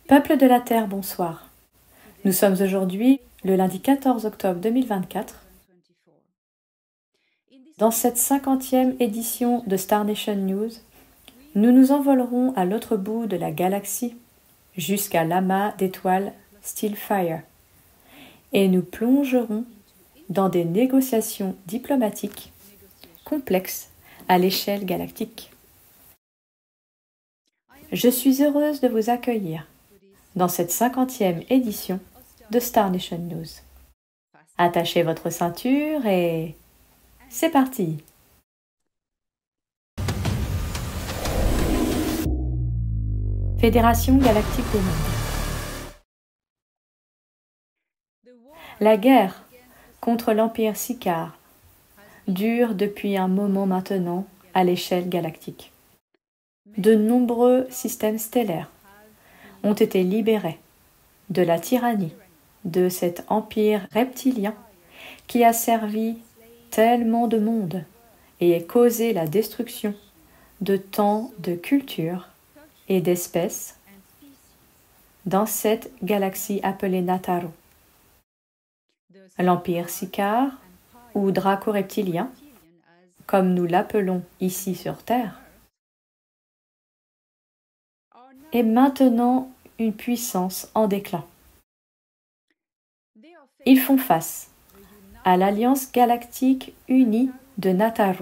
Peuple de la Terre, bonsoir. Nous sommes aujourd'hui le lundi 14 octobre 2024. Dans cette 50e édition de Star Nation News, nous nous envolerons à l'autre bout de la galaxie, jusqu'à l'amas d'étoiles Steelfire, et nous plongerons dans des négociations diplomatiques complexes à l'échelle galactique. Je suis heureuse de vous accueillir dans cette 50e édition de Star Nation News. Attachez votre ceinture et c'est parti! Fédération galactique des mondes. La guerre contre l'Empire Sicard dure depuis un moment maintenant à l'échelle galactique. De nombreux systèmes stellaires ont été libérés de la tyrannie de cet empire reptilien qui a servi tellement de mondes et a causé la destruction de tant de cultures et d'espèces dans cette galaxie appelée Nataru. L'Empire Sicard, ou Draco-reptilien, comme nous l'appelons ici sur Terre, est maintenant une puissance en déclin. Ils font face à l'Alliance galactique unie de Nataru.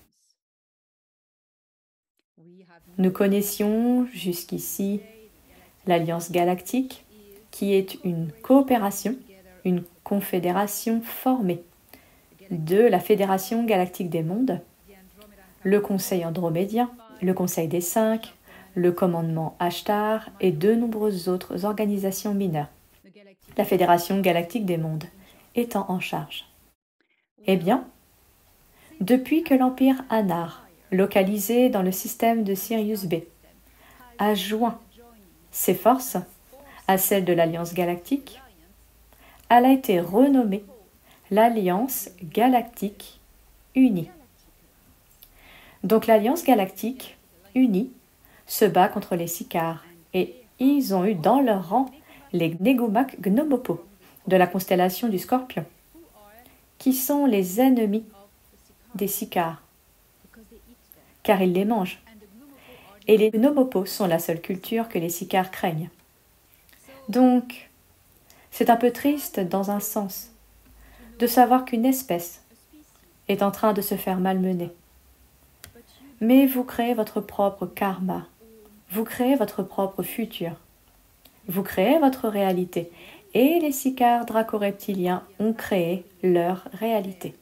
Nous connaissions jusqu'ici l'Alliance galactique, qui est une coopération, une confédération formée de la Fédération galactique des mondes, le Conseil andromédien, le Conseil des Cinq, le commandement Ashtar et de nombreuses autres organisations mineures, la Fédération galactique des mondes étant en charge. Eh bien, depuis que l'Empire Anar, localisé dans le système de Sirius B, a joint ses forces à celles de l'Alliance galactique, elle a été renommée l'Alliance galactique unie. Donc l'Alliance galactique unie se bat contre les Sicars et ils ont eu dans leur rang les Negumak Gnomopo de la constellation du Scorpion, qui sont les ennemis des Sicars, car ils les mangent. Et les Gnomopos sont la seule culture que les Sicars craignent. Donc, c'est un peu triste dans un sens de savoir qu'une espèce est en train de se faire malmener. Mais vous créez votre propre karma, vous créez votre propre futur, vous créez votre réalité, et les Sicars draco-reptiliens ont créé leur réalité.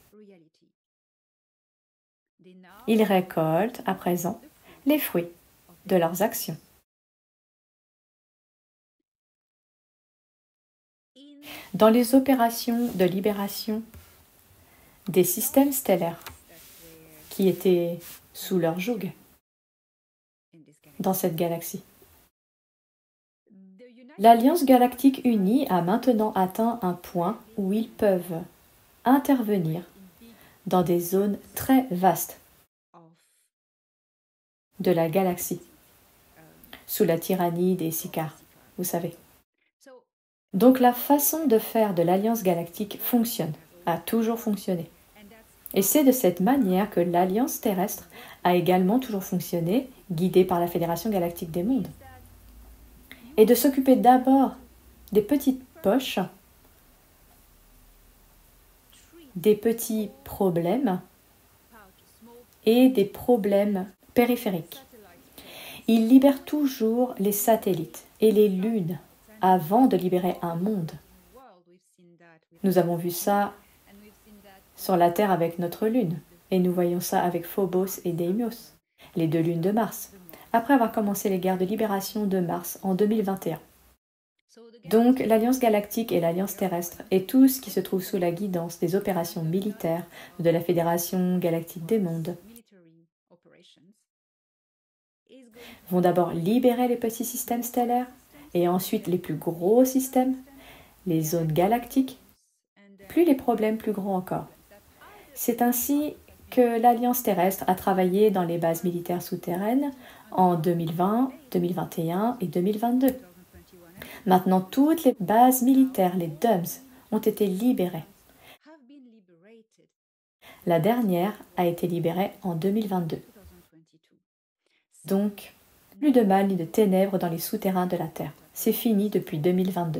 Ils récoltent à présent les fruits de leurs actions. Dans les opérations de libération des systèmes stellaires qui étaient sous leur joug dans cette galaxie, l'Alliance galactique unie a maintenant atteint un point où ils peuvent intervenir dans des zones très vastes de la galaxie, sous la tyrannie des Sicars, vous savez. Donc la façon de faire de l'Alliance galactique fonctionne, a toujours fonctionné. Et c'est de cette manière que l'Alliance terrestre a également toujours fonctionné, guidée par la Fédération galactique des mondes. Et de s'occuper d'abord des petites poches, des petits problèmes et des problèmes périphériques. Ils libèrent toujours les satellites et les lunes avant de libérer un monde. Nous avons vu ça sur la Terre avec notre lune, et nous voyons ça avec Phobos et Deimos, les deux lunes de Mars, après avoir commencé les guerres de libération de Mars en 2021. Donc l'Alliance galactique et l'Alliance terrestre et tout ce qui se trouve sous la guidance des opérations militaires de la Fédération galactique des mondes vont d'abord libérer les petits systèmes stellaires et ensuite les plus gros systèmes, les zones galactiques, plus les problèmes plus grands encore. C'est ainsi que l'Alliance terrestre a travaillé dans les bases militaires souterraines en 2020, 2021 et 2022. Maintenant, toutes les bases militaires, les DUMS, ont été libérées. La dernière a été libérée en 2022. Donc, plus de mal ni de ténèbres dans les souterrains de la Terre. C'est fini depuis 2022.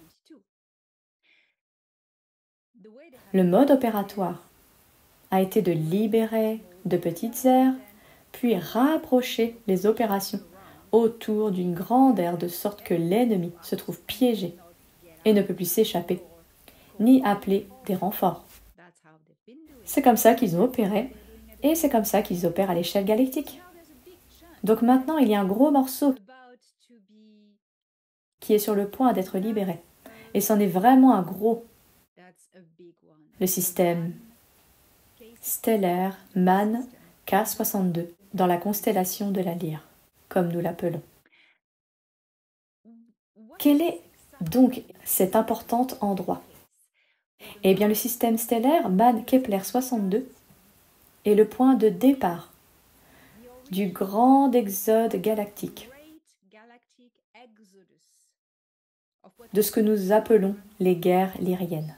Le mode opératoire a été de libérer de petites aires, puis rapprocher les opérations autour d'une grande aire de sorte que l'ennemi se trouve piégé et ne peut plus s'échapper, ni appeler des renforts. C'est comme ça qu'ils ont opéré, et c'est comme ça qu'ils opèrent à l'échelle galactique. Donc maintenant, il y a un gros morceau qui est sur le point d'être libéré. Et c'en est vraiment un gros. Le système stellaire MAN K62 dans la constellation de la Lyre, comme nous l'appelons. Quel est donc cet important endroit? Eh bien, le système stellaire MAN Kepler 62 est le point de départ du grand exode galactique, de ce que nous appelons les guerres lyriennes.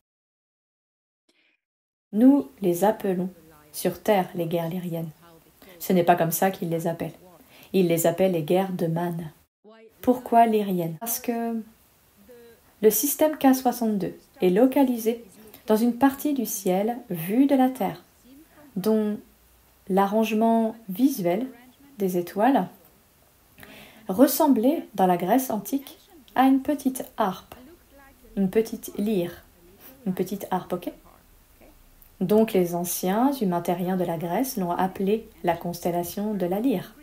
Nous les appelons sur Terre les guerres lyriennes. Ce n'est pas comme ça qu'ils les appellent. Ils les appellent les guerres de Man. Pourquoi lyriennes? Parce que le système K62 est localisé dans une partie du ciel vue de la Terre, dont l'arrangement visuel des étoiles ressemblait dans la Grèce antique à une petite harpe, une petite lyre, une petite harpe, ok? Donc les anciens humains terriens de la Grèce l'ont appelée la constellation de la Lyre.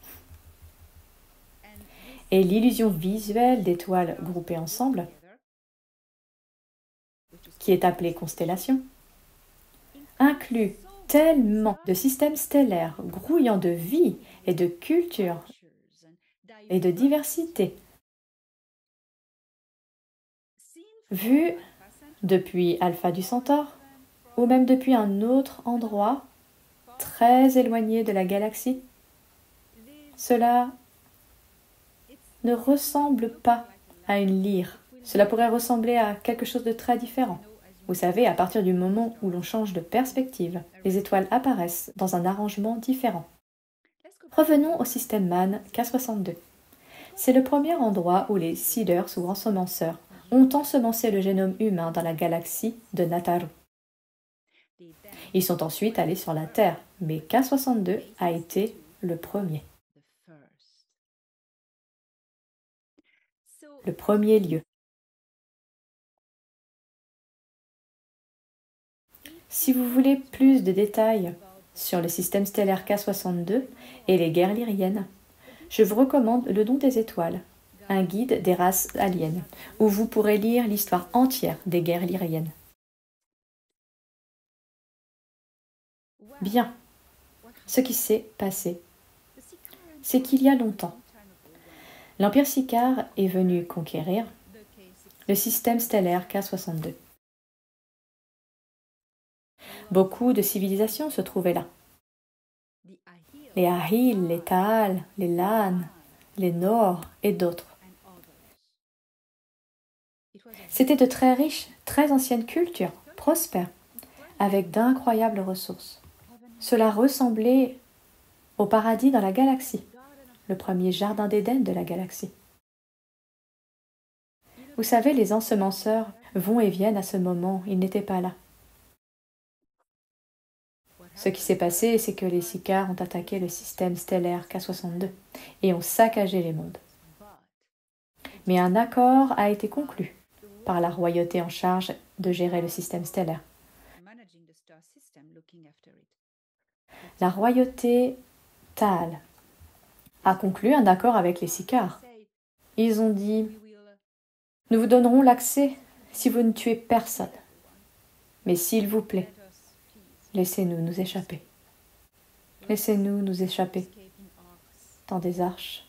Et l'illusion visuelle d'étoiles groupées ensemble, qui est appelée constellation, inclut tellement de systèmes stellaires grouillant de vie et de culture et de diversité. Vu depuis Alpha du Centaure, ou même depuis un autre endroit très éloigné de la galaxie, cela ne ressemble pas à une lyre. Cela pourrait ressembler à quelque chose de très différent. Vous savez, à partir du moment où l'on change de perspective, les étoiles apparaissent dans un arrangement différent. Revenons au système MAN K62. C'est le premier endroit où les seeders ou ensemenceurs ont ensemencé le génome humain dans la galaxie de Nataru. Ils sont ensuite allés sur la Terre, mais K62 a été le premier. Le premier lieu. Si vous voulez plus de détails sur le système stellaire K62 et les guerres lyriennes, je vous recommande Le Don des étoiles, un guide des races aliens, où vous pourrez lire l'histoire entière des guerres lyriennes. Bien, ce qui s'est passé, c'est qu'il y a longtemps, l'Empire Sicard est venu conquérir le système stellaire K62. Beaucoup de civilisations se trouvaient là. Les Ahil, les Taal, les Lan, les Nor et d'autres. C'était de très riches, très anciennes cultures, prospères, avec d'incroyables ressources. Cela ressemblait au paradis dans la galaxie, le premier jardin d'Éden de la galaxie. Vous savez, les ensemenceurs vont et viennent à ce moment, ils n'étaient pas là. Ce qui s'est passé, c'est que les Sicars ont attaqué le système stellaire K62 et ont saccagé les mondes. Mais un accord a été conclu par la royauté en charge de gérer le système stellaire. La royauté Taal a conclu un accord avec les Sicars. Ils ont dit « Nous vous donnerons l'accès si vous ne tuez personne. Mais s'il vous plaît, laissez-nous nous échapper. Laissez-nous nous échapper dans des arches.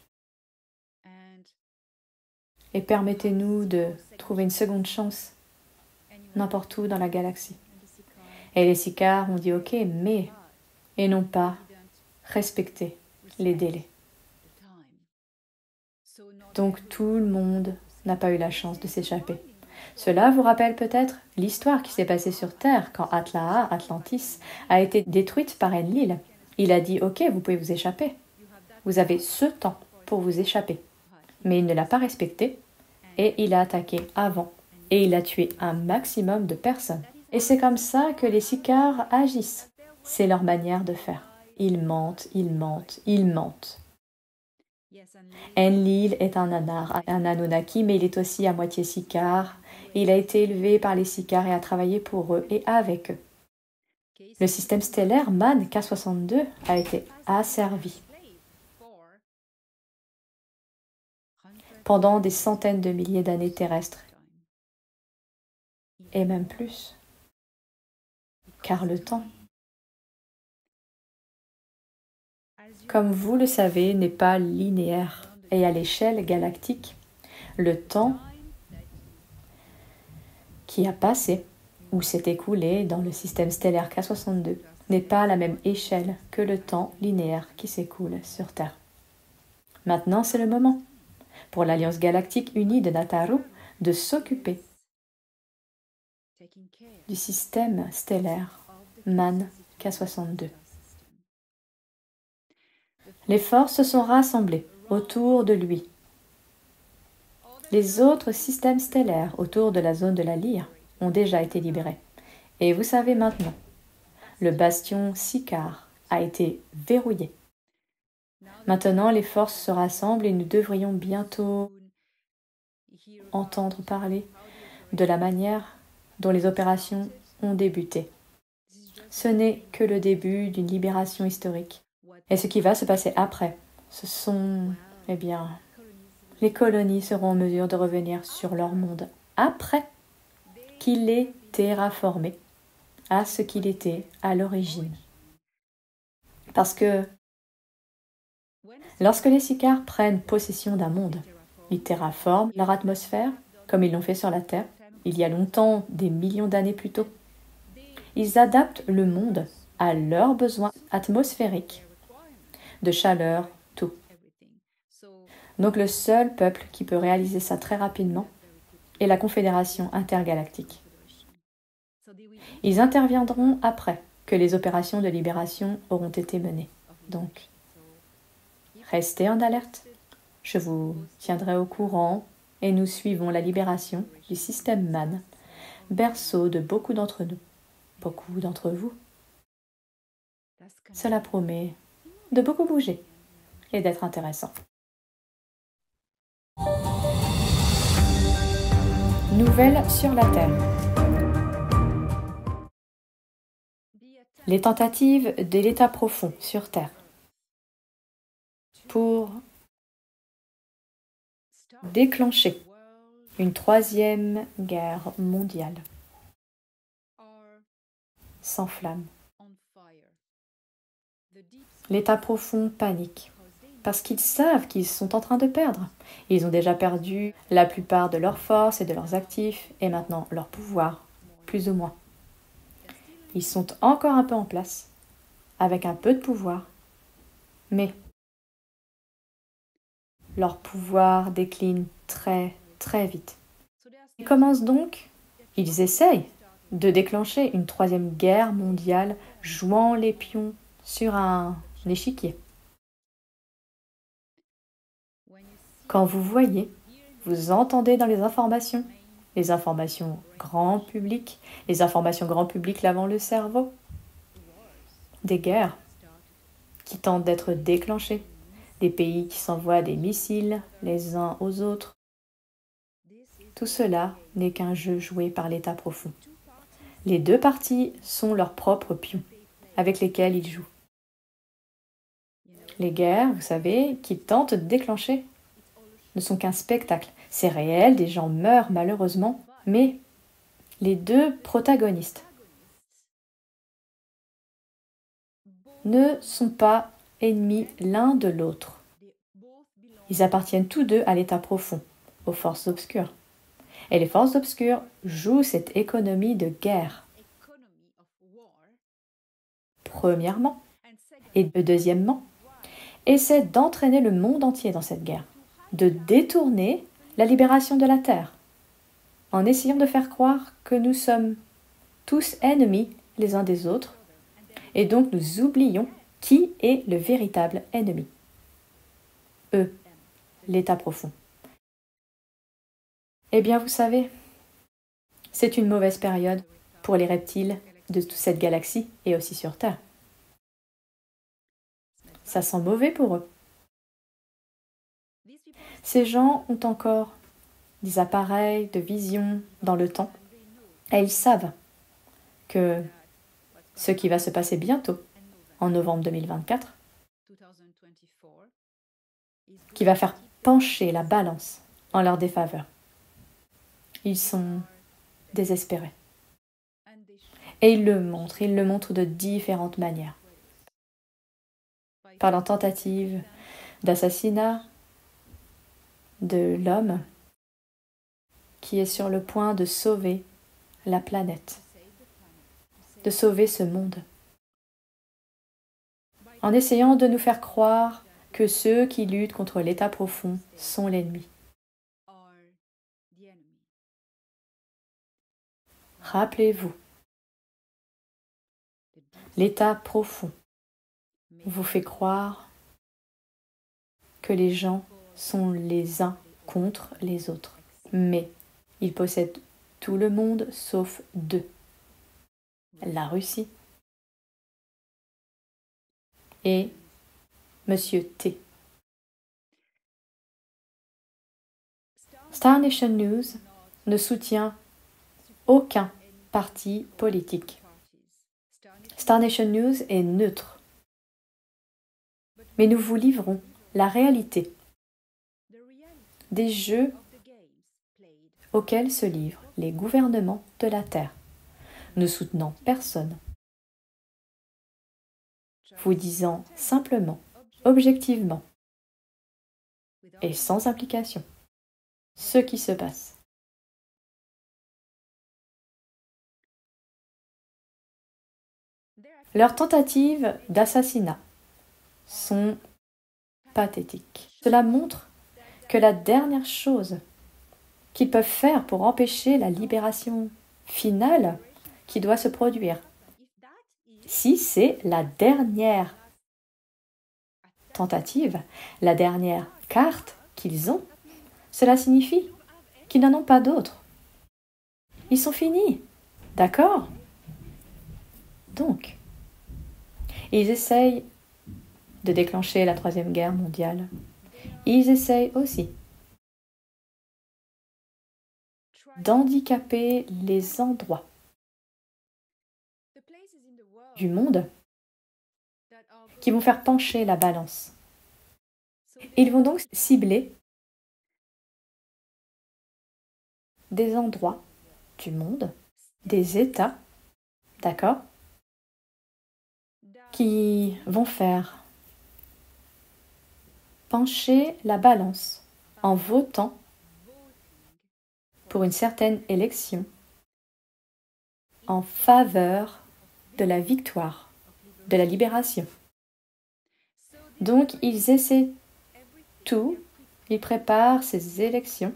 Et permettez-nous de trouver une seconde chance n'importe où dans la galaxie. » Et les Sicars ont dit « Ok, mais... » et n'ont pas respecté les délais. Donc tout le monde n'a pas eu la chance de s'échapper. Cela vous rappelle peut-être l'histoire qui s'est passée sur Terre quand Atlaha, Atlantis, a été détruite par Enlil. Il a dit « Ok, vous pouvez vous échapper. Vous avez ce temps pour vous échapper. » Mais il ne l'a pas respecté et il a attaqué avant. Et il a tué un maximum de personnes. Et c'est comme ça que les Sicars agissent. C'est leur manière de faire. Ils mentent, ils mentent, ils mentent. Enlil est un nanar, un Anunnaki, mais il est aussi à moitié Sicar. Il a été élevé par les Sicars et a travaillé pour eux et avec eux. Le système stellaire MAN K62 a été asservi pendant des centaines de milliers d'années terrestres, et même plus, car le temps, comme vous le savez, n'est pas linéaire, et à l'échelle galactique, le temps qui a passé ou s'est écoulé dans le système stellaire K62 n'est pas à la même échelle que le temps linéaire qui s'écoule sur Terre. Maintenant, c'est le moment pour l'Alliance Galactique Unie de Nataru de s'occuper du système stellaire MAN K62. Les forces se sont rassemblées autour de lui. Les autres systèmes stellaires autour de la zone de la lyre ont déjà été libérés. Et vous savez maintenant, le bastion Sicar a été verrouillé. Maintenant, les forces se rassemblent et nous devrions bientôt entendre parler de la manière dont les opérations ont débuté. Ce n'est que le début d'une libération historique. Et ce qui va se passer après, ce sont, les colonies seront en mesure de revenir sur leur monde après qu'il ait terraformé à ce qu'il était à l'origine. Parce que lorsque les Sicars prennent possession d'un monde, ils terraforment leur atmosphère, comme ils l'ont fait sur la Terre, il y a longtemps, des millions d'années plus tôt. Ils adaptent le monde à leurs besoins atmosphériques, de chaleur, tout. Donc le seul peuple qui peut réaliser ça très rapidement est la Confédération intergalactique. Ils interviendront après que les opérations de libération auront été menées. Donc, restez en alerte. Je vous tiendrai au courant et nous suivons la libération du système MAN, berceau de beaucoup d'entre nous, beaucoup d'entre vous. Cela promet de beaucoup bouger et d'être intéressant. Nouvelles sur la Terre. Les tentatives de l'état profond sur Terre pour déclencher une troisième guerre mondiale s'enflamme. L'état profond panique parce qu'ils savent qu'ils sont en train de perdre. Ils ont déjà perdu la plupart de leurs forces et de leurs actifs et maintenant leur pouvoir, plus ou moins. Ils sont encore un peu en place, avec un peu de pouvoir, mais leur pouvoir décline très très vite. Ils commencent donc, ils essayent de déclencher une troisième guerre mondiale jouant les pions sur un échiquier. Quand vous voyez, vous entendez dans les informations grand public, les informations grand public lavant le cerveau, des guerres qui tentent d'être déclenchées, des pays qui s'envoient des missiles les uns aux autres. Tout cela n'est qu'un jeu joué par l'état profond. Les deux parties sont leurs propres pions, avec lesquels ils jouent. Les guerres, vous savez, qu'ils tentent de déclencher, ne sont qu'un spectacle. C'est réel, des gens meurent malheureusement, mais les deux protagonistes ne sont pas ennemis l'un de l'autre. Ils appartiennent tous deux à l'état profond, aux forces obscures. Et les forces obscures jouent cette économie de guerre. Premièrement, et deuxièmement, essaient d'entraîner le monde entier dans cette guerre, de détourner la libération de la Terre, en essayant de faire croire que nous sommes tous ennemis les uns des autres, et donc nous oublions qui est le véritable ennemi. Eux, l'état profond. Eh bien, vous savez, c'est une mauvaise période pour les reptiles de toute cette galaxie et aussi sur Terre. Ça sent mauvais pour eux. Ces gens ont encore des appareils de vision dans le temps et ils savent que ce qui va se passer bientôt, en novembre 2024, qui va faire pencher la balance en leur défaveur. Ils sont désespérés. Et ils le montrent de différentes manières. Par la tentative d'assassinat de l'homme qui est sur le point de sauver la planète, de sauver ce monde, en essayant de nous faire croire que ceux qui luttent contre l'état profond sont l'ennemi. Rappelez-vous, l'état profond vous fait croire que les gens sont les uns contre les autres, mais ils possèdent tout le monde sauf deux, la Russie et Monsieur T. Star Nation News ne soutient aucun parti politique. Star Nation News est neutre. Mais nous vous livrons la réalité des jeux auxquels se livrent les gouvernements de la Terre, ne soutenant personne, vous disant simplement, objectivement et sans implication, ce qui se passe. Leurs tentatives d'assassinat sont pathétiques. Cela montre que la dernière chose qu'ils peuvent faire pour empêcher la libération finale qui doit se produire, si c'est la dernière tentative, la dernière carte qu'ils ont, cela signifie qu'ils n'en ont pas d'autre. Ils sont finis, d'accord? Donc, ils essayent de déclencher la Troisième Guerre mondiale. Ils essayent aussi d'handicaper les endroits du monde qui vont faire pencher la balance. Ils vont donc cibler des endroits du monde, des États, d'accord, qui vont faire pencher la balance en votant pour une certaine élection en faveur de la victoire, de la libération. Donc, ils essaient tout, ils préparent ces élections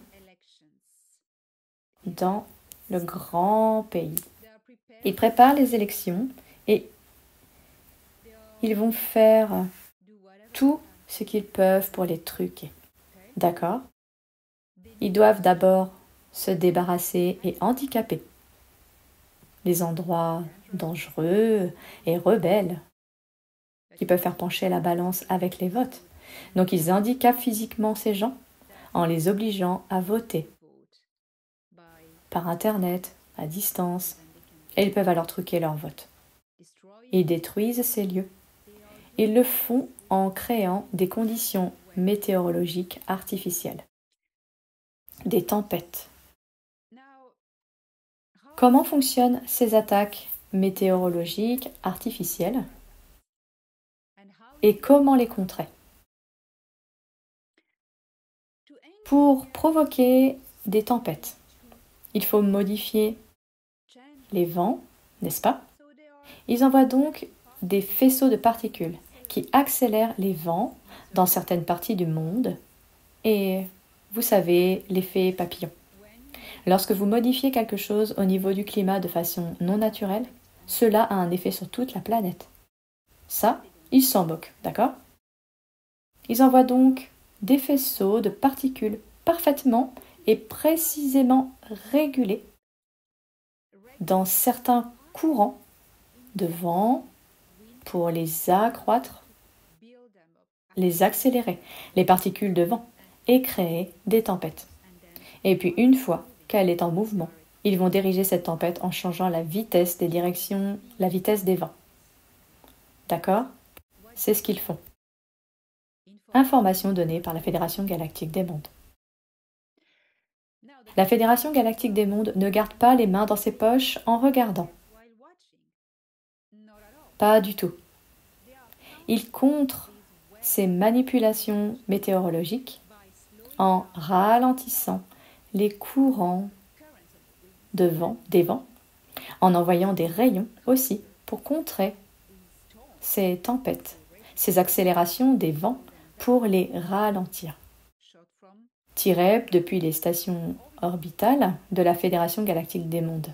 dans le grand pays. Ils préparent les élections et ils vont faire tout ce qu'ils peuvent pour les truquer. D'accord? Ils doivent d'abord se débarrasser et handicaper les endroits dangereux et rebelles qui peuvent faire pencher la balance avec les votes. Donc ils handicapent physiquement ces gens en les obligeant à voter par Internet, à distance, et ils peuvent alors truquer leur vote. Ils détruisent ces lieux. Ils le font en créant des conditions météorologiques artificielles, des tempêtes. Comment fonctionnent ces attaques météorologiques artificielles et comment les contrer? Pour provoquer des tempêtes, il faut modifier les vents, n'est-ce pas? Ils envoient donc des faisceaux de particules qui accélèrent les vents dans certaines parties du monde Et vous savez, l'effet papillon. Lorsque vous modifiez quelque chose au niveau du climat de façon non naturelle, cela a un effet sur toute la planète. Ça, ils s'en moquent, d'accord? Ils envoient donc des faisceaux de particules parfaitement et précisément régulés dans certains courants de vent pour les accroître, les accélérer, les particules de vent, et créer des tempêtes. Et puis une fois qu'elle est en mouvement, ils vont diriger cette tempête en changeant la vitesse des directions, la vitesse des vents. D'accord? C'est ce qu'ils font. Information donnée par la Fédération Galactique des Mondes. La Fédération Galactique des Mondes ne garde pas les mains dans ses poches en regardant. Pas du tout. Ils contrent ces manipulations météorologiques en ralentissant les courants de vent, des vents, en envoyant des rayons aussi pour contrer ces tempêtes, ces accélérations des vents pour les ralentir. Tiré depuis les stations orbitales de la Fédération Galactique des Mondes.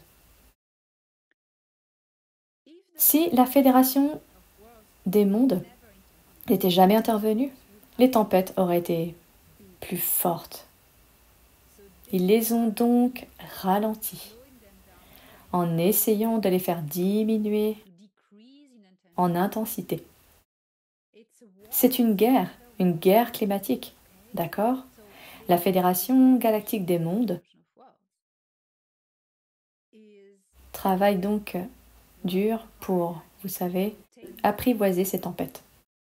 Si la Fédération des Mondes n'était jamais intervenue, les tempêtes auraient été plus fortes. Ils les ont donc ralenties en essayant de les faire diminuer en intensité. C'est une guerre climatique, d'accord? La Fédération Galactique des Mondes travaille donc dur pour, vous savez, apprivoiser ces tempêtes.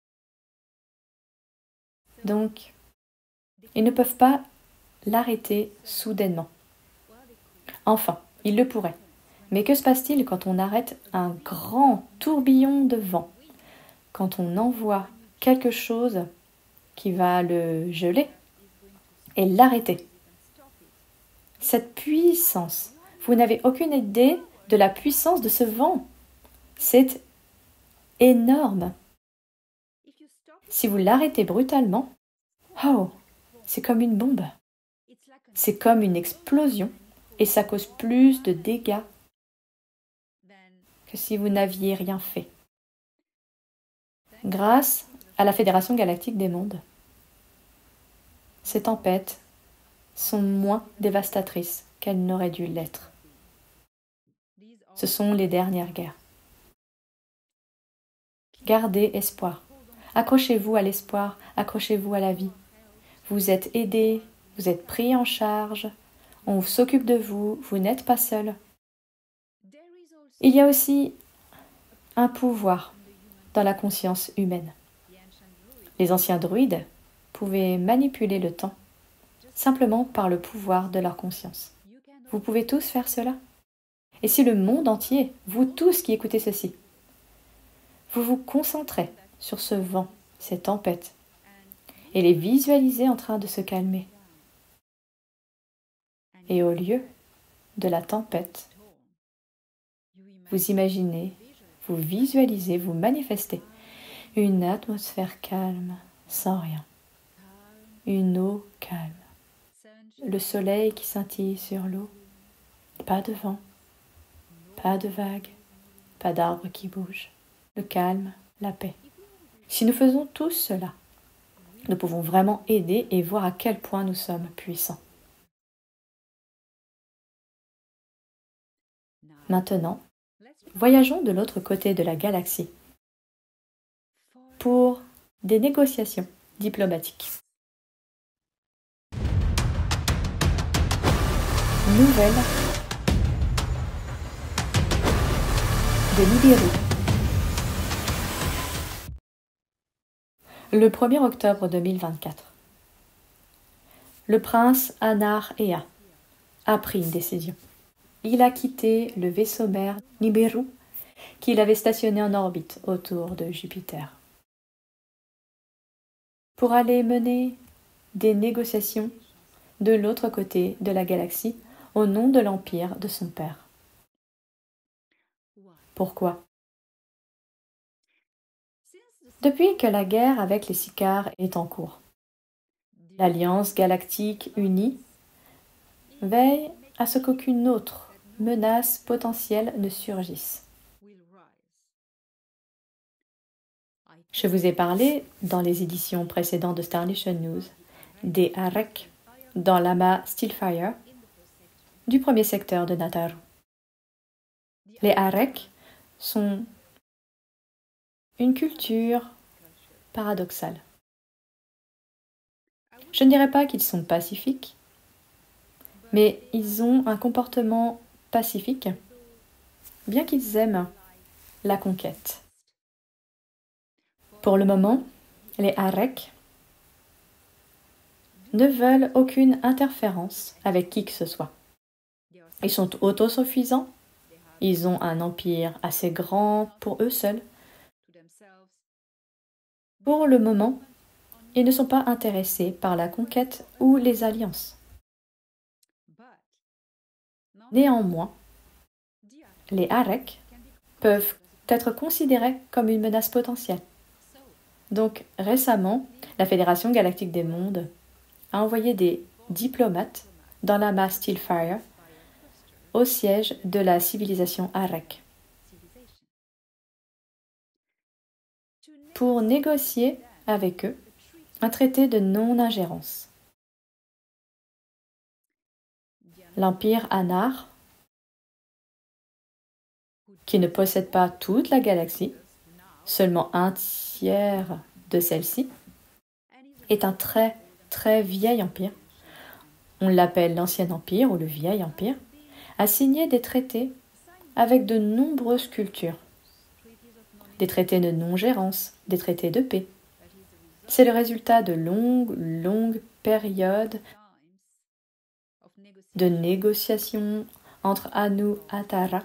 Donc, ils ne peuvent pas l'arrêter soudainement. Enfin, ils le pourraient. Mais que se passe-t-il quand on arrête un grand tourbillon de vent? Quand on envoie quelque chose qui va le geler et l'arrêter? Cette puissance, vous n'avez aucune idée de la puissance de ce vent. C'est énorme. Si vous l'arrêtez brutalement, oh, c'est comme une bombe. C'est comme une explosion et ça cause plus de dégâts que si vous n'aviez rien fait. Grâce à la Fédération Galactique des Mondes, ces tempêtes sont moins dévastatrices qu'elles n'auraient dû l'être. Ce sont les dernières guerres. Gardez espoir. Accrochez-vous à l'espoir, accrochez-vous à la vie. Vous êtes aidés, vous êtes pris en charge, on s'occupe de vous, vous n'êtes pas seul. Il y a aussi un pouvoir dans la conscience humaine. Les anciens druides pouvaient manipuler le temps simplement par le pouvoir de leur conscience. Vous pouvez tous faire cela. Et si le monde entier, vous tous qui écoutez ceci, vous vous concentrez sur ce vent, ces tempêtes, et les visualisez en train de se calmer. Et au lieu de la tempête, vous imaginez, vous visualisez, vous manifestez une atmosphère calme, sans rien. Une eau calme. Le soleil qui scintille sur l'eau. Pas de vent, pas de vagues, pas d'arbres qui bougent. Le calme, la paix. Si nous faisons tous cela, nous pouvons vraiment aider et voir à quel point nous sommes puissants. Maintenant, voyageons de l'autre côté de la galaxie pour des négociations diplomatiques. Nouvelle de Nibiru. Le 1er octobre 2024, le prince Anar Ea a pris une décision. Il a quitté le vaisseau mère Nibiru qu'il avait stationné en orbite autour de Jupiter pour aller mener des négociations de l'autre côté de la galaxie au nom de l'empire de son père. Pourquoi? Depuis que la guerre avec les Sicars est en cours, L'Alliance galactique unie veille à ce qu'aucune autre menace potentielle ne surgisse. Je vous ai parlé, dans les éditions précédentes de Starlation News, des Arek dans l'amas Steelfire du premier secteur de Nataru. Les Arek sont une culture paradoxale. Je ne dirais pas qu'ils sont pacifiques, mais ils ont un comportement pacifique, bien qu'ils aiment la conquête. Pour le moment, les Arek ne veulent aucune interférence avec qui que ce soit. Ils sont autosuffisants, ils ont un empire assez grand pour eux seuls. Pour le moment, ils ne sont pas intéressés par la conquête ou les alliances. Néanmoins, les Arek peuvent être considérés comme une menace potentielle. Donc, récemment, la Fédération galactique des mondes a envoyé des diplomates dans l'amas Steelfire au siège de la civilisation Arek pour négocier avec eux un traité de non-ingérence. L'Empire Anar, qui ne possède pas toute la galaxie, seulement un tiers de celle-ci, est un très très vieil empire, on l'appelle l'Ancien Empire ou le Vieil Empire, a signé des traités avec de nombreuses cultures, des traités de non-gérance, des traités de paix. C'est le résultat de longues périodes de négociations entre Anu Atara,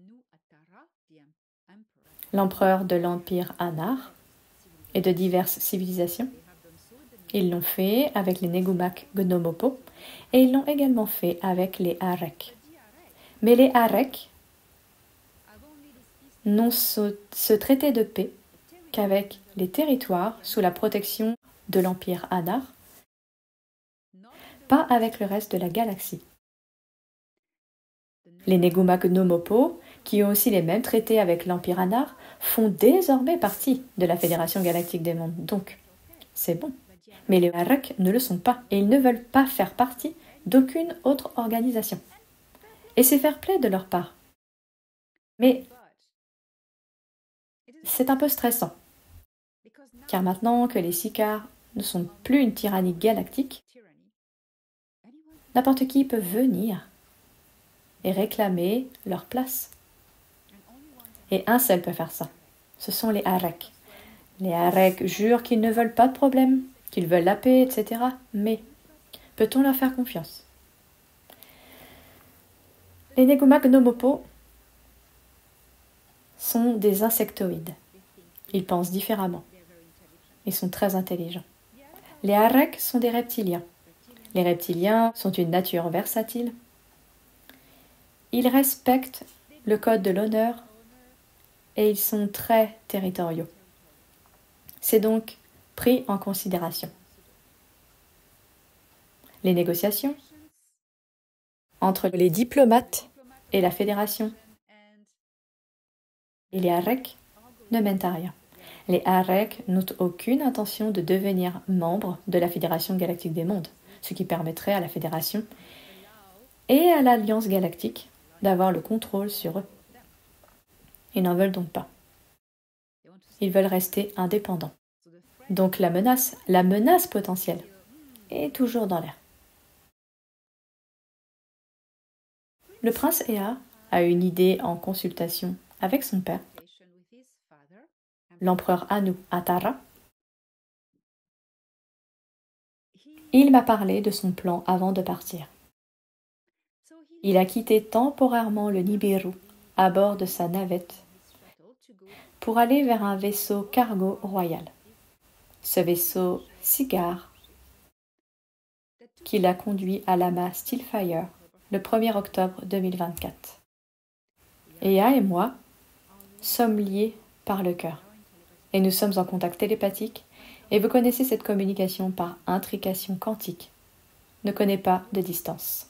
l'empereur de l'Empire Anar, et de diverses civilisations. Ils l'ont fait avec les Negumak Gnomopo et ils l'ont également fait avec les Arek. Mais les Arek n'ont ce traité de paix qu'avec les territoires sous la protection de l'Empire Anar, pas avec le reste de la galaxie. Les Negumak Gnomopo, qui ont aussi les mêmes traités avec l'Empire Anar, font désormais partie de la Fédération galactique des mondes. Donc, c'est bon. Mais les Arek ne le sont pas et ils ne veulent pas faire partie d'aucune autre organisation. Et c'est fair play de leur part. Mais c'est un peu stressant, car maintenant que les Sicars ne sont plus une tyrannie galactique, n'importe qui peut venir et réclamer leur place. Et un seul peut faire ça. Ce sont les Arek. Les Arek jurent qu'ils ne veulent pas de problème, qu'ils veulent la paix, etc. Mais peut-on leur faire confiance? Les Negumak Gnomopo sont des insectoïdes. Ils pensent différemment. Ils sont très intelligents. Les Arek sont des reptiliens. Les reptiliens sont une nature versatile. Ils respectent le code de l'honneur et ils sont très territoriaux. C'est donc pris en considération. Les négociations entre les diplomates et la Fédération et les Arek ne mènent à rien. Les Arek n'ont aucune intention de devenir membres de la Fédération galactique des mondes, ce qui permettrait à la Fédération et à l'Alliance galactique d'avoir le contrôle sur eux. Ils n'en veulent donc pas. Ils veulent rester indépendants. Donc la menace potentielle, est toujours dans l'air. Le prince Ea a une idée en consultation avec son père, l'empereur Anu Atara. Il m'a parlé de son plan avant de partir. Il a quitté temporairement le Nibiru à bord de sa navette pour aller vers un vaisseau cargo royal. Ce vaisseau Cigar qui l'a conduit à l'amas Steelfire le 1er octobre 2024. Ea et moi sommes liés par le cœur et nous sommes en contact télépathique Et vous connaissez cette communication par intrication quantique, ne connaît pas de distance.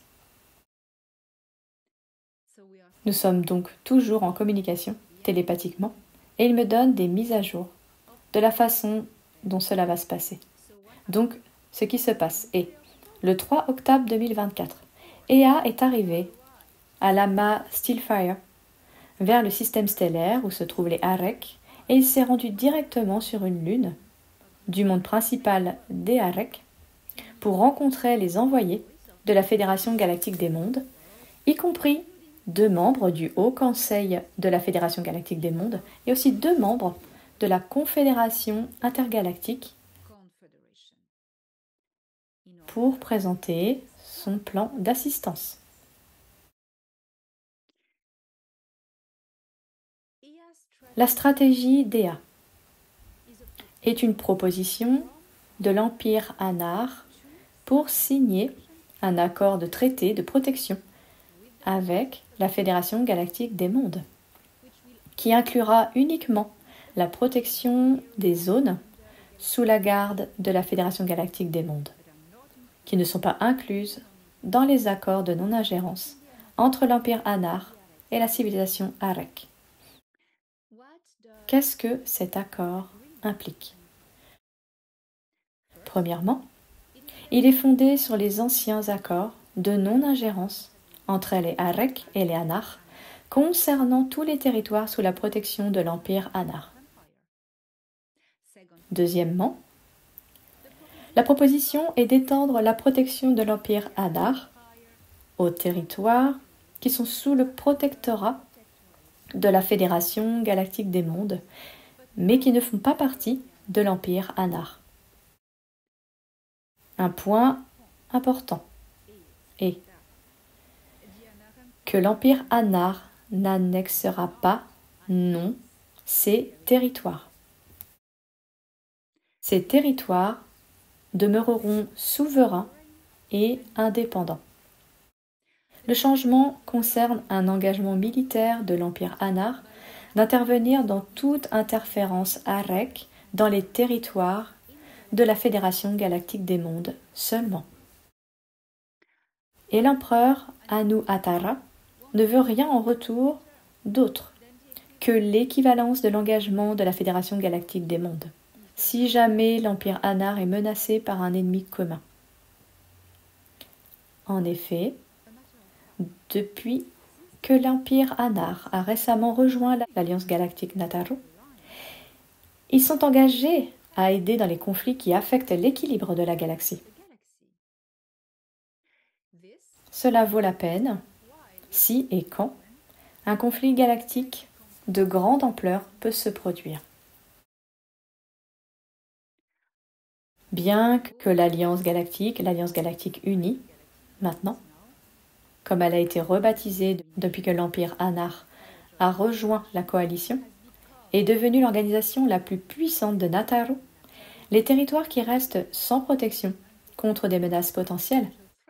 Nous sommes donc toujours en communication, télépathiquement, et il me donne des mises à jour de la façon dont cela va se passer. Donc, ce qui se passe est, le 3 octobre 2024, Ea est arrivé à l'amas Steelfire, vers le système stellaire où se trouvent les Arek, et il s'est rendu directement sur une lune du monde principal des Arek pour rencontrer les envoyés de la Fédération Galactique des Mondes, y compris 2 membres du Haut Conseil de la Fédération Galactique des Mondes et aussi 2 membres de la Confédération Intergalactique pour présenter son plan d'assistance. La stratégie d'Ea est une proposition de l'Empire Anar pour signer un accord de traité de protection avec la Fédération Galactique des Mondes, qui inclura uniquement la protection des zones sous la garde de la Fédération Galactique des Mondes, qui ne sont pas incluses dans les accords de non-ingérence entre l'Empire Anar et la civilisation Arek. Qu'est-ce que cet accord implique? Premièrement, il est fondé sur les anciens accords de non-ingérence entre les Arek et les Anar concernant tous les territoires sous la protection de l'Empire Anar. Deuxièmement, la proposition est d'étendre la protection de l'Empire Anar aux territoires qui sont sous le protectorat de la Fédération Galactique des Mondes, mais qui ne font pas partie de l'Empire Anar. Un point important est que l'Empire Anar n'annexera pas, non, ces territoires. Ces territoires demeureront souverains et indépendants. Le changement concerne un engagement militaire de l'Empire Anar d'intervenir dans toute interférence Arek dans les territoires de la Fédération Galactique des Mondes seulement. Et l'empereur Anu Atara ne veut rien en retour d'autre que l'équivalence de l'engagement de la Fédération Galactique des Mondes, si jamais l'Empire Anar est menacé par un ennemi commun. En effet, depuis que l'Empire Anar a récemment rejoint l'Alliance Galactique Nataru, ils sont engagés à aider dans les conflits qui affectent l'équilibre de la galaxie. Cela vaut la peine si et quand un conflit galactique de grande ampleur peut se produire. Bien que l'Alliance Galactique Unie, maintenant, comme elle a été rebaptisée depuis que l'Empire Anar a rejoint la coalition, est devenue l'organisation la plus puissante de Nataru, les territoires qui restent sans protection contre des menaces potentielles,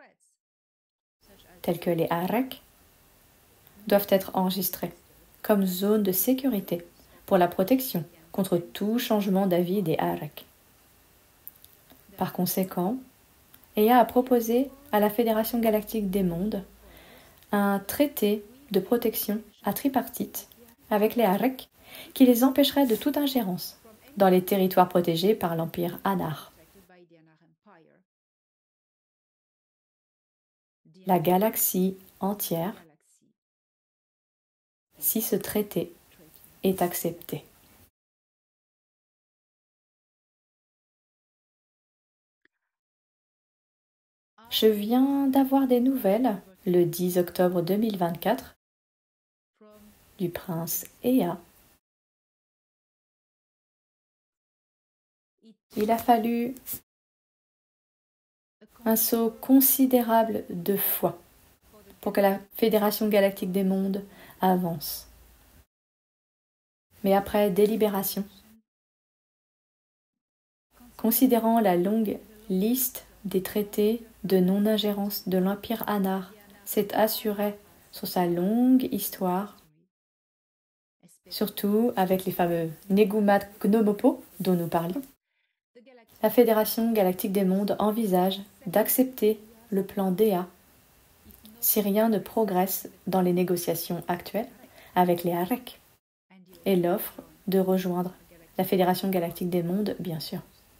tels que les Arek, doivent être enregistrés comme zone de sécurité pour la protection contre tout changement d'avis des Arek. Par conséquent, Ea a proposé à la Fédération Galactique des Mondes un traité de protection à tripartite avec les Arek qui les empêcherait de toute ingérence dans les territoires protégés par l'Empire Anar. La galaxie entière, si ce traité est accepté. Je viens d'avoir des nouvelles le 10 octobre 2024 du prince Ea. Il a fallu un saut considérable de foi pour que la Fédération Galactique des Mondes avance. Mais après délibération, considérant la longue liste des traités de non-ingérence de l'Empire Anar s'est assuré sur sa longue histoire, surtout avec les fameux Negumat Gnomopo dont nous parlions, La Fédération galactique des mondes envisage d'accepter le plan DA si rien ne progresse dans les négociations actuelles avec les AREC et l'offre de rejoindre la Fédération galactique des mondes, bien sûr.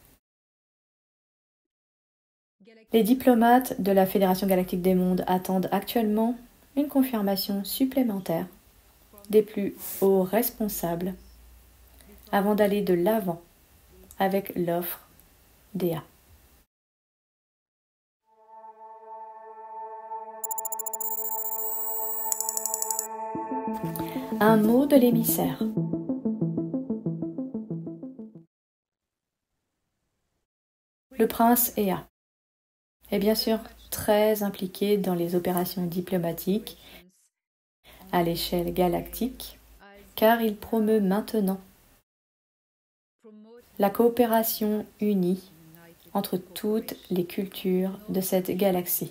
Les diplomates de la Fédération galactique des mondes attendent actuellement une confirmation supplémentaire des plus hauts responsables avant d'aller de l'avant avec l'offre DA. Un mot de l'émissaire. Le prince Ea est bien sûr très impliqué dans les opérations diplomatiques à l'échelle galactique, car il promeut maintenant la coopération unie entre toutes les cultures de cette galaxie.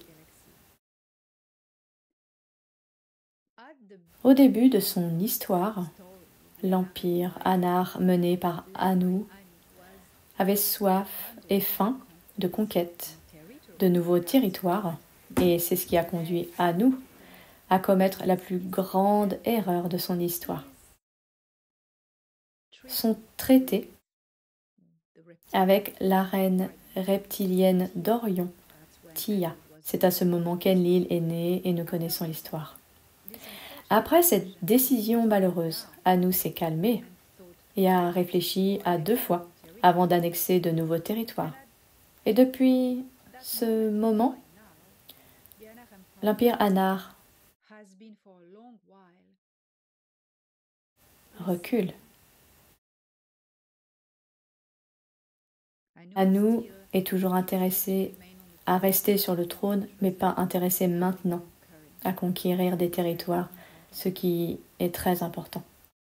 Au début de son histoire, l'empire Anar mené par Anu avait soif et faim de conquête de nouveaux territoires, et c'est ce qui a conduit Anu à commettre la plus grande erreur de son histoire. Son traité avec la reine reptilienne d'Orion, Tia. C'est à ce moment qu'Enlil est né et nous connaissons l'histoire. Après cette décision malheureuse, Anu s'est calmé et a réfléchi à 2 fois avant d'annexer de nouveaux territoires. Et depuis ce moment, l'Empire Anar recule. Anu est toujours intéressé à rester sur le trône, mais pas intéressé maintenant à conquérir des territoires, ce qui est très important.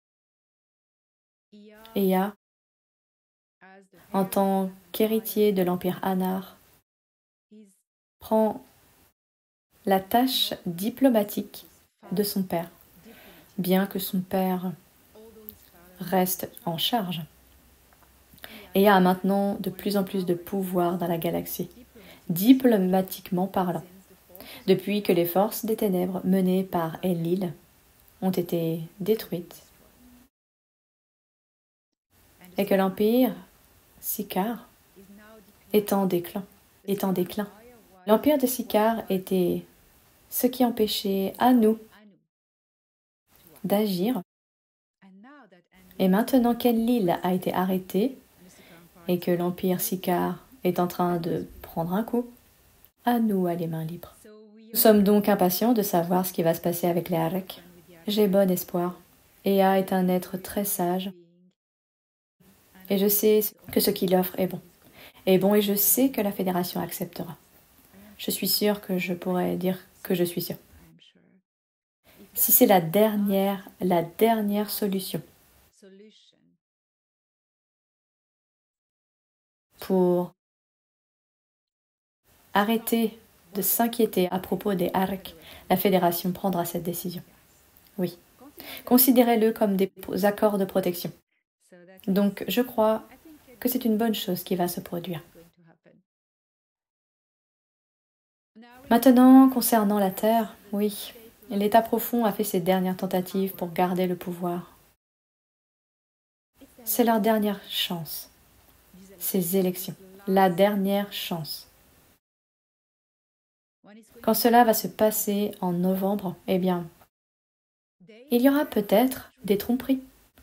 Ea, en tant qu'héritier de l'Empire Anar, prend la tâche diplomatique de son père, bien que son père reste en charge. Ea a maintenant de plus en plus de pouvoir dans la galaxie, diplomatiquement parlant, depuis que les forces des ténèbres menées par Enlil ont été détruites et que l'Empire Siccar est en déclin. L'Empire de Siccar était ce qui empêchait Anu d'agir. Et maintenant qu'Enlil a été arrêté et que l'Empire Siccar est en train de prendre un coup, Anu a les mains libres. Nous sommes donc impatients de savoir ce qui va se passer avec les Arek. J'ai bon espoir. Ea est un être très sage. Et je sais que ce qu'il offre est bon. Et je sais que la Fédération acceptera. Je suis sûre que je pourrais dire que je suis sûre. Si c'est la dernière solution pour arrêter de s'inquiéter à propos des ARC, la Fédération prendra cette décision. Oui. Considérez-le comme des accords de protection. Donc, je crois que c'est une bonne chose qui va se produire. Maintenant, concernant la Terre, oui, l'État profond a fait ses dernières tentatives pour garder le pouvoir. C'est leur dernière chance. Ces élections, la dernière chance. Quand cela va se passer en novembre, eh bien, il y aura peut-être des tromperies.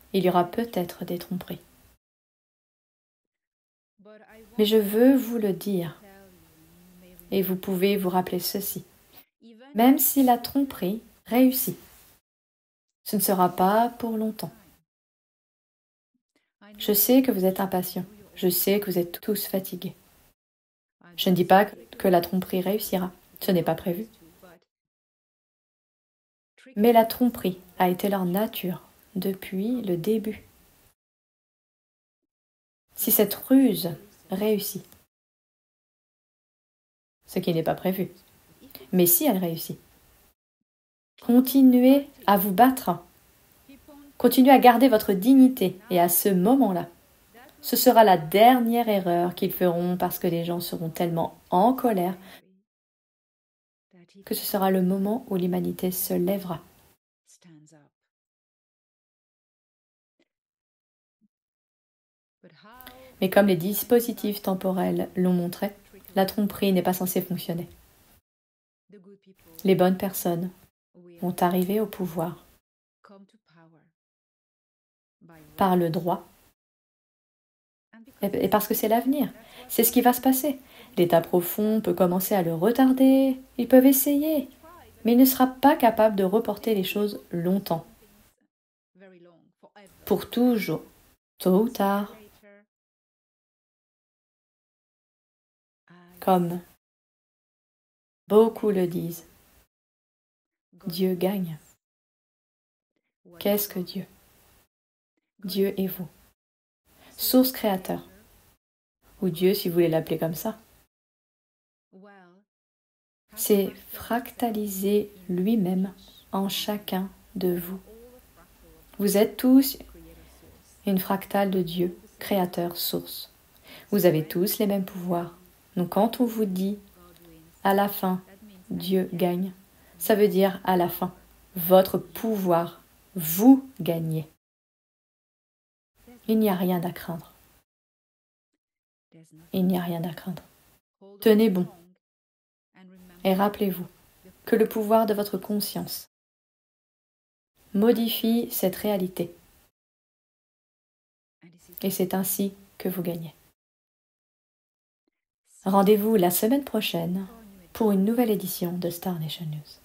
Mais je veux vous le dire, et vous pouvez vous rappeler ceci. Même si la tromperie réussit, ce ne sera pas pour longtemps. Je sais que vous êtes impatients. Je sais que vous êtes tous fatigués. Je ne dis pas que la tromperie réussira. Ce n'est pas prévu. Mais la tromperie a été leur nature depuis le début. Si cette ruse réussit, ce qui n'est pas prévu, mais si elle réussit, continuez à vous battre. Continuez à garder votre dignité et à ce moment-là, Ce sera la dernière erreur qu'ils feront parce que les gens seront tellement en colère que ce sera le moment où l'humanité se lèvera. Mais comme les dispositifs temporels l'ont montré, la tromperie n'est pas censée fonctionner. Les bonnes personnes vont arriver au pouvoir par le droit et parce que c'est l'avenir. C'est ce qui va se passer. L'état profond peut commencer à le retarder, ils peuvent essayer, mais il ne sera pas capable de reporter les choses longtemps. Pour toujours, tôt ou tard, comme beaucoup le disent, Dieu gagne. Qu'est-ce que Dieu? Dieu est vous. Source créateur. Ou Dieu si vous voulez l'appeler comme ça. C'est fractaliser lui-même en chacun de vous. Vous êtes tous une fractale de Dieu, créateur, source. Vous avez tous les mêmes pouvoirs. Donc quand on vous dit à la fin, Dieu gagne, ça veut dire à la fin, votre pouvoir, vous gagnez. Il n'y a rien à craindre. Il n'y a rien à craindre. Tenez bon. Et rappelez-vous que le pouvoir de votre conscience modifie cette réalité. Et c'est ainsi que vous gagnez. Rendez-vous la semaine prochaine pour une nouvelle édition de Star Nation News.